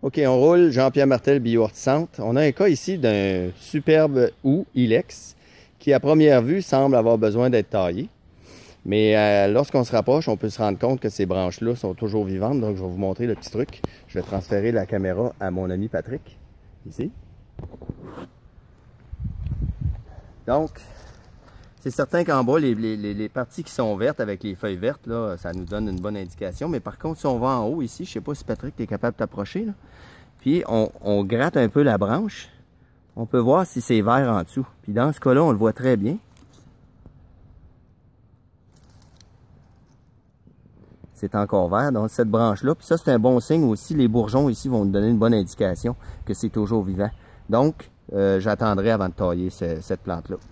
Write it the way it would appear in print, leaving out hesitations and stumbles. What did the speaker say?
OK, on roule Jean-Pierre Martel Biohortisante. On a un cas ici d'un superbe hou ilex qui, à première vue, semble avoir besoin d'être taillé. Mais lorsqu'on se rapproche, on peut se rendre compte que ces branches-là sont toujours vivantes. Donc, je vais vous montrer le petit truc. Je vais transférer la caméra à mon ami Patrick, ici. Donc, c'est certain qu'en bas, les parties qui sont vertes avec les feuilles vertes, là, ça nous donne une bonne indication. Mais par contre, si on va en haut ici, je ne sais pas si Patrick, tu es capable de t'approcher, là. Puis, on gratte un peu la branche. On peut voir si c'est vert en dessous. Puis, dans ce cas-là, on le voit très bien. C'est encore vert, donc cette branche-là. Puis ça, c'est un bon signe aussi. Les bourgeons ici vont nous donner une bonne indication que c'est toujours vivant. Donc, j'attendrai avant de tailler cette plante-là.